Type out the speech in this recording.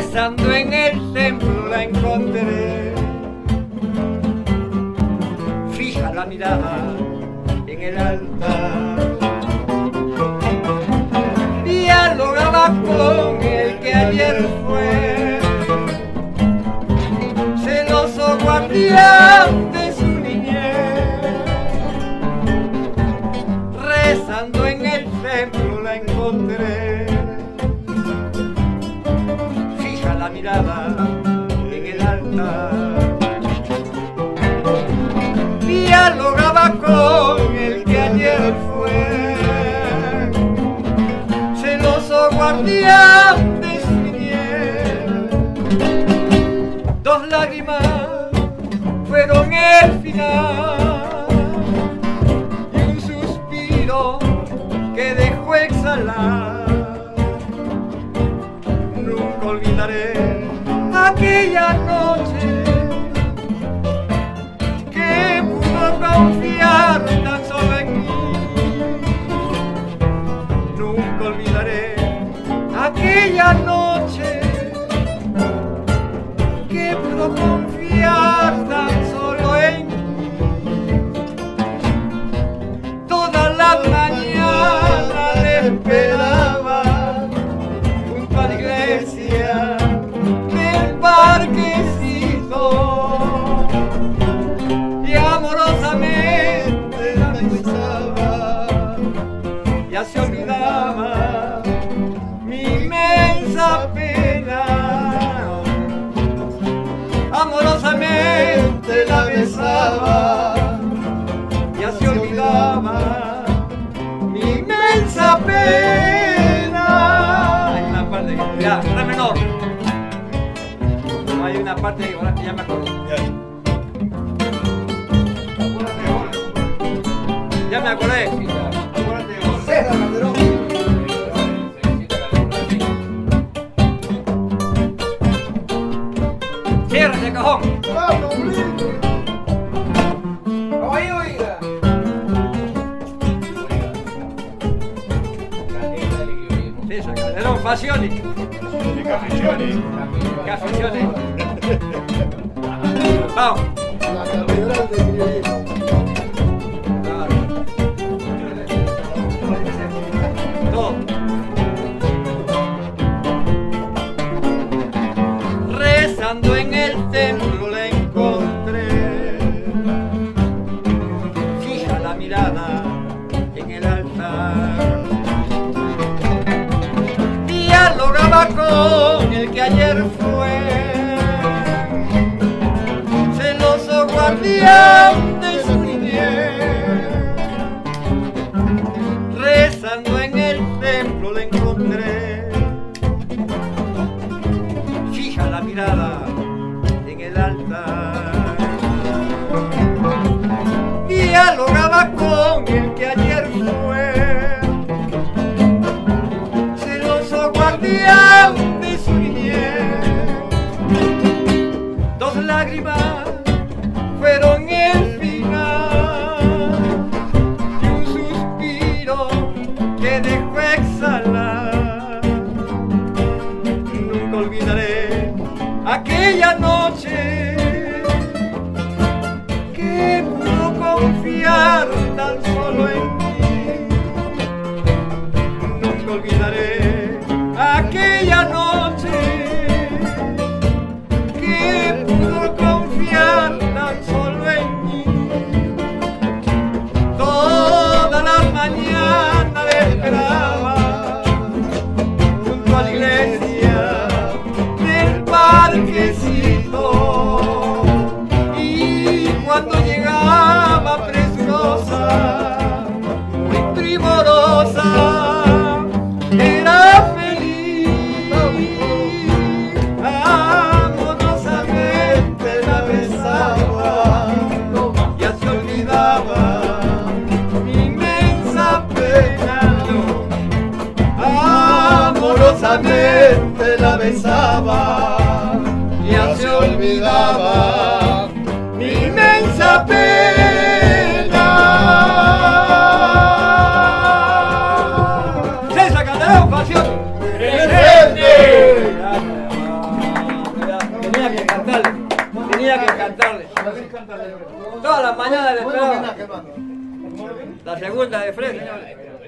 Rezando en el templo la encontré, fija la mirada en el altar. Dialogaba con el que ayer fue, celoso guardián de su niñez. Rezando en el templo la encontré, fija la mirada en el altar. Dialogaba con el que ayer fue, celoso guardián de su niñez. Dos lágrimas fueron el final y un suspiro que dejó exhalar. Nunca olvidaré aquella noche que pudo confiar tan solo en mí. Nunca olvidaré aquella noche que pudo confiar tan solo en mí. Toda la mañana le esperaba junto a la iglesia del parquecito y amorosamente la besaba. Ya se olvidaba mi inmensa pena, amorosamente la besaba. Ya se olvidaba mi inmensa pena. Hay una parte que ya, re menor. No hay una parte que ahora ya me acuerdo. Ya me acordé. César Calderón. Cierra ese cajón. César Calderón, Facioni. Cafecioni. Vamos. La catedral del criollismo. Todo. Rezando en el templo la encontré, fija la mirada en el altar. Dialogaba con el que ayer fue, celoso guardián de su niñez. Rezando en el templo la encontré, fija la mirada en el altar. Dialogaba con el que ayer fue, celoso guardián de su niñez. Dos lágrimas fueron el final y un suspiro que dejó exhalar. Nunca olvidaré aquella noche que pudo confiar tan solo en mí. Nunca olvidaré aquella noche que pudo confiar tan solo en mí. Toda la mañana le esperaba junto a la iglesia del parquecito, y cuando llegaba presurosa, muy primorosa, era feliz. Amorosamente la besaba, ya se olvidaba mi inmensa pena. Amorosamente la besaba, ya se olvidaba mi inmensa pena. César Calderón, Facioni. ¡Presente! cantarle. Tenía que cantarle. Todas las mañanas le esperaba. La segunda de Fred, señores.